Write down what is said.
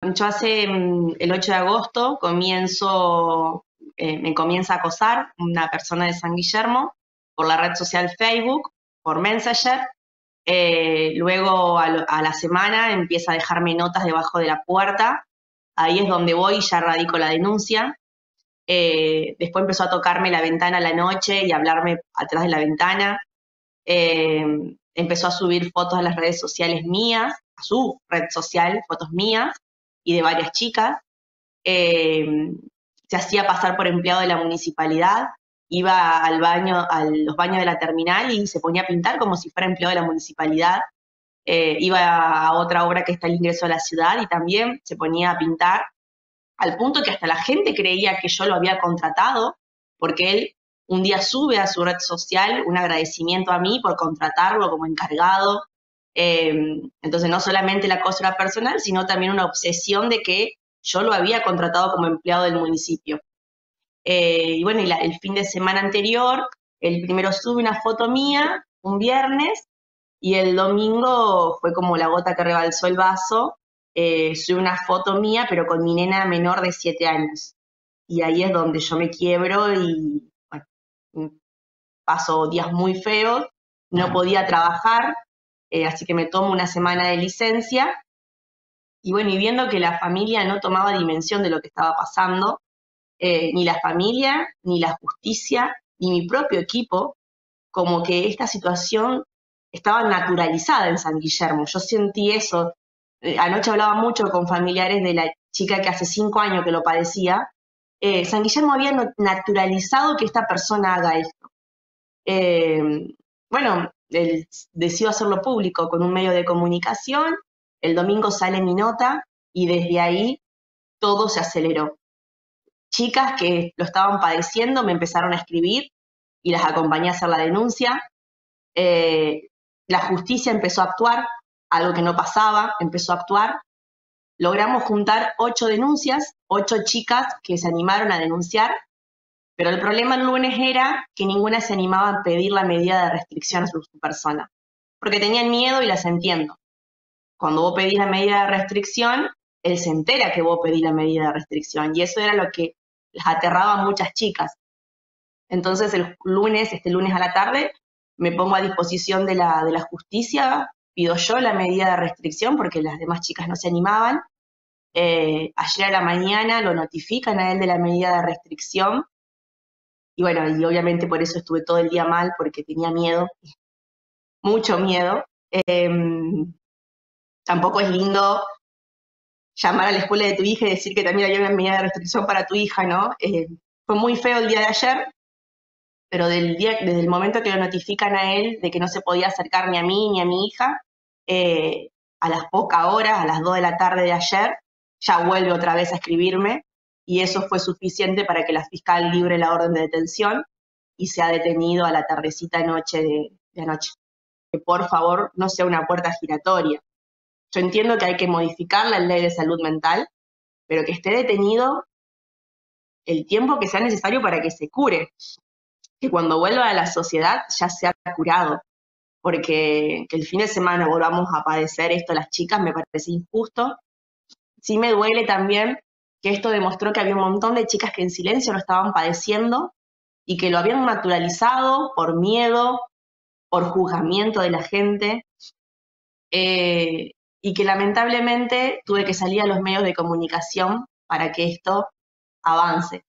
yo hace el 8 de agosto me comienza a acosar una persona de San Guillermo por la red social Facebook, por Messenger. Luego a la semana empieza a dejarme notas debajo de la puerta. Ahí es donde voy y ya radico la denuncia. Después empezó a tocarme la ventana a la noche y a hablarme atrás de la ventana. Empezó a subir fotos a las redes sociales mías, a su red social, fotos mías y de varias chicas. Se hacía pasar por empleado de la municipalidad, iba al baño, a los baños de la terminal y se ponía a pintar como si fuera empleado de la municipalidad. Iba a otra obra que está el ingreso a la ciudad y también se ponía a pintar, al punto que hasta la gente creía que yo lo había contratado, porque él un día sube a su red social un agradecimiento a mí por contratarlo como encargado. Entonces no solamente el acoso era personal, sino también una obsesión de que yo lo había contratado como empleado del municipio. Y bueno, el fin de semana anterior, el primero sube una foto mía, un viernes, y el domingo fue como la gota que rebalsó el vaso. Sube una foto mía, pero con mi nena menor de 7 años. Y ahí es donde yo me quiebro y bueno, paso días muy feos, no podía trabajar, así que me tomo una semana de licencia. Y bueno, y viendo que la familia no tomaba dimensión de lo que estaba pasando, ni la familia, ni la justicia, ni mi propio equipo, como que esta situación estaba naturalizada en San Guillermo. Yo sentí eso. Anoche hablaba mucho con familiares de la chica que hace 5 años que lo padecía. San Guillermo había naturalizado que esta persona haga esto. Bueno, decido hacerlo público con un medio de comunicación. El domingo sale mi nota y desde ahí todo se aceleró. Chicas que lo estaban padeciendo me empezaron a escribir y las acompañé a hacer la denuncia. La justicia empezó a actuar, algo que no pasaba, empezó a actuar. Logramos juntar 8 denuncias, 8 chicas que se animaron a denunciar, pero el problema el lunes era que ninguna se animaba a pedir la medida de restricción a su persona, porque tenían miedo y las entiendo. Cuando vos pedís la medida de restricción, él se entera que vos pedís la medida de restricción, y eso era lo que les aterraba a muchas chicas. Entonces este lunes a la tarde, me pongo a disposición de la justicia, pido yo la medida de restricción porque las demás chicas no se animaban. Ayer a la mañana lo notifican a él de la medida de restricción y bueno, y obviamente por eso estuve todo el día mal porque tenía miedo, mucho miedo. Tampoco es lindo llamar a la escuela de tu hija y decir que también había una medida de restricción para tu hija, ¿no? Fue muy feo el día de ayer, pero desde el momento que lo notifican a él de que no se podía acercar ni a mí ni a mi hija, a las pocas horas, a las 2 de la tarde de ayer, ya vuelve otra vez a escribirme, y eso fue suficiente para que la fiscal libre la orden de detención y se ha detenido a la tardecita noche de anoche. Que por favor no sea una puerta giratoria. Yo entiendo que hay que modificar la ley de salud mental, pero que esté detenido el tiempo que sea necesario para que se cure. Que cuando vuelva a la sociedad ya se ha curado, porque que el fin de semana volvamos a padecer esto las chicas me parece injusto. Sí me duele también que esto demostró que había un montón de chicas que en silencio lo estaban padeciendo y que lo habían naturalizado por miedo, por juzgamiento de la gente, y que lamentablemente tuve que salir a los medios de comunicación para que esto avance.